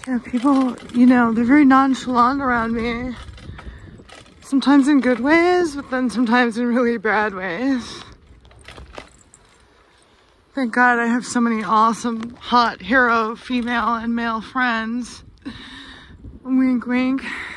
Yeah, people, you know, they're very nonchalant around me. Sometimes in good ways, but then sometimes in really bad ways. Thank God I have so many awesome, hot, hero, female and male friends. Wink, wink.